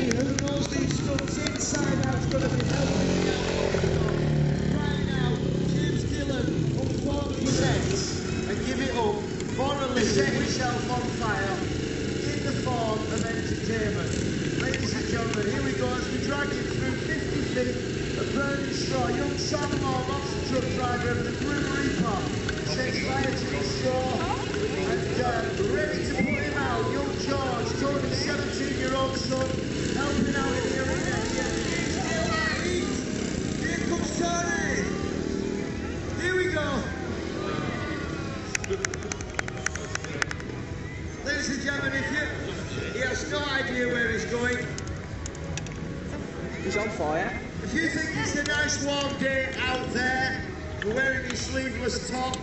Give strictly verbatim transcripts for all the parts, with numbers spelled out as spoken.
who knows these stunts inside out is going to be helping me out. Right now, James Dillon, unform his heads and give it up. Morally set yourself on fire in the form of entertainment. Ladies and gentlemen, here we go as we drag you through fifty feet of burning straw. Young Sam Moore, monster truck driver of the Grim Reaper, sets fire to the straw and uh, ready to put him out. Young George, Tony's seventeen-year-old son, helping out in the arena here. Here comes Tony. Here we go. Ladies and gentlemen, if you, he has no idea where he's going. He's on fire. If you think it's a nice warm day out there, for wearing his sleeveless top,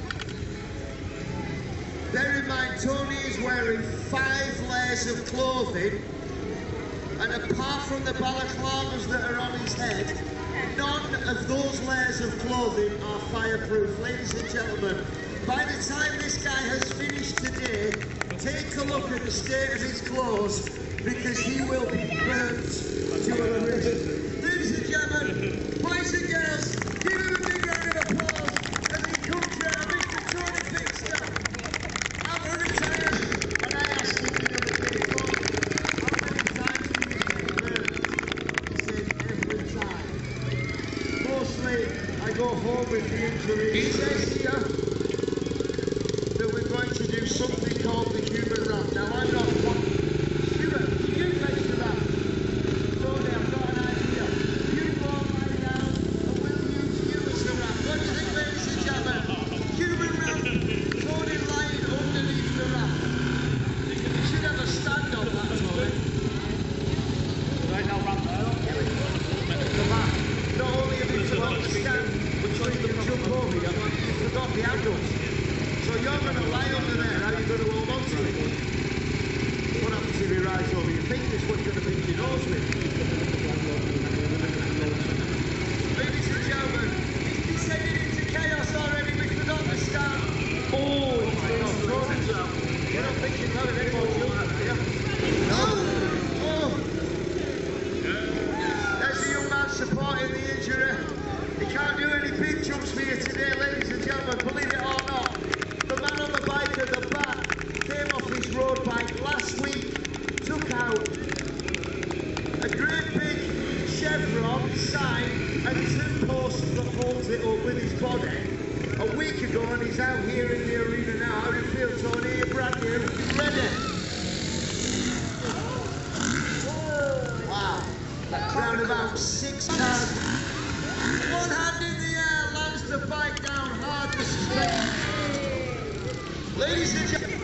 bear in mind Tony is wearing five layers of clothing, and apart from the balaclavas that are on his head, none of those layers of clothing are fireproof. Ladies and gentlemen, by the time this guy has finished today, take a look at the state of his clothes, because he will be burnt to a crisp. Ladies and gentlemen, boys and girls, give him a big round of applause as he comes round, Mister Tony Fixter. I'm retired, and I asked him the other day, how many times do you get burnt? He said, every time. Mostly, I go home with the injury. He says here that we're going to do something called the human wrap. Now, I'm not one. Stuart, you face the wrap. Tony, I've got an idea. You go lie down, and we'll use you as the wrap. What do you think, ladies and gentlemen? Human wrap. Tony lying underneath the wrap. You should have a stand on that, Tony. Right now, wrap there. The back. Not only have you forgot the stand, but you can jump over you, you forgot the handles. So you're going to lie under there, how are you going to hold on to it? What happens if he rides over your fingers? What are you going to pinch your nose with? Ladies and gentlemen, he's descending into chaos already. We forgot the stand. Oh, it's not thrown himself. You're not thinking about it anymore, children, are you? No! Oh! There's the young man supporting the injury. He can't do any big jumps for you today, ladies and gentlemen, believe it or not. The man on the bike at the back came off his road bike last week, took out a great big chevron sign and two posts that holds it up with his body a week ago, and he's out here in the arena now. How do you feel, Tony? You're brand new. Ready? Wow. That's round about six cars. One hand in the air, lands the bike down hard to straight. Ladies and gentlemen.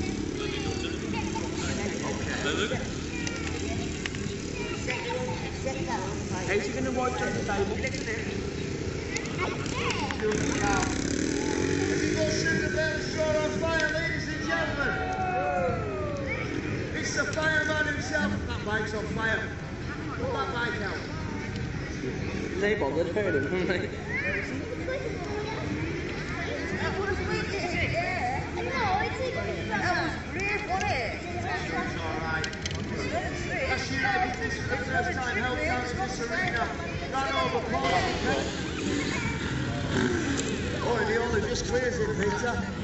How's he going to wipe down the table? As he goes through the bell straw on fire, ladies and gentlemen. It's the fireman himself. That bike's on fire. Pull that bike out. They bothered hurting him, haven't they? That's you, this is the first time help down to this arena. Ran over Paul. Oh, and he only just clears it, Peter.